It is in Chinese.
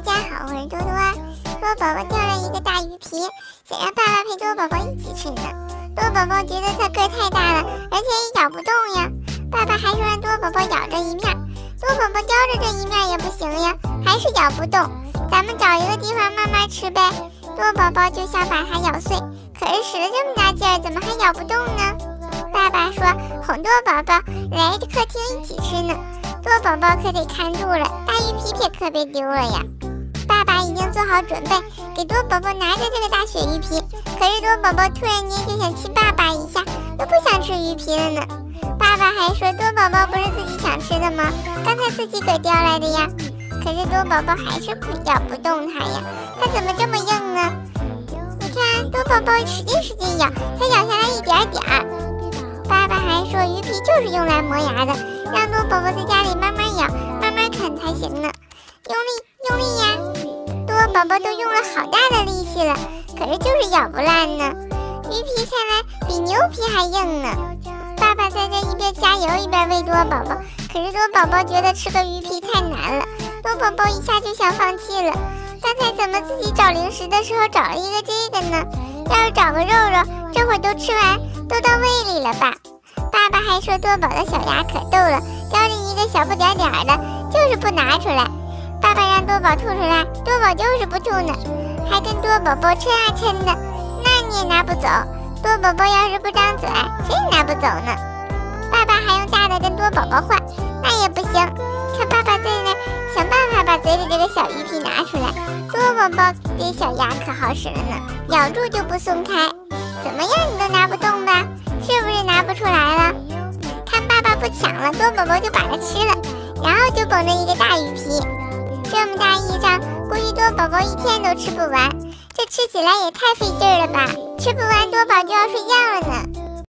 家好，我是多多。多宝宝掉了一个大鱼皮，想让爸爸陪多宝宝一起吃呢。多宝宝觉得它个太大了，而且也咬不动呀。爸爸还说让多宝宝咬着一面，多宝宝叼着这一面也不行呀，还是咬不动。咱们找一个地方慢慢吃呗。多宝宝就想把它咬碎，可是使了这么大劲儿，怎么还咬不动呢？爸爸说哄多宝宝来客厅一起吃呢。多宝宝可得看住了，大鱼皮可别丢了呀。爸爸已经做好准备，给多宝宝拿着这个大鳕鱼皮，可是多宝宝突然间就想亲爸爸一下，都不想吃鱼皮了呢。爸爸还说多宝宝不是自己想吃的吗？刚才自己给叼来的呀。可是多宝宝还是咬不动它呀，它怎么这么硬呢？你看多宝宝使劲咬，才咬下来一点点儿。爸爸还说鱼皮就是用来磨牙的，让多宝宝在家里慢慢咬，慢慢啃才行呢。用力呀！多宝宝都用了好大的力气了，可是就是咬不烂呢。鱼皮看来比牛皮还硬呢。爸爸在这一边加油一边喂多宝宝，可是多宝宝觉得吃个鱼皮太难了，多宝宝一下就想放弃了。刚才怎么自己找零食的时候找了一个这个呢？要是找个肉肉，这会儿都吃完，都到胃里了吧？爸爸还说多宝的小牙可逗了，叼着一个小不点点的，就是不拿出来。爸爸让多宝吐出来，多宝就是不吐呢，还跟多宝宝抻啊抻的，那你也拿不走。多宝宝要是不张嘴，谁也拿不走呢。爸爸还用大的跟多宝宝换，那也不行。看爸爸在那想办法把嘴里这个小鱼皮拿出来，多宝宝这小牙可好使了呢，咬住就不松开。怎么样你都拿不动吧？是不是拿不出来了？看爸爸不抢了，多宝宝就把它吃了，然后就捧着一个大鱼皮。这么大一张，估计多宝宝一天都吃不完，这吃起来也太费劲了吧？吃不完多宝就要睡觉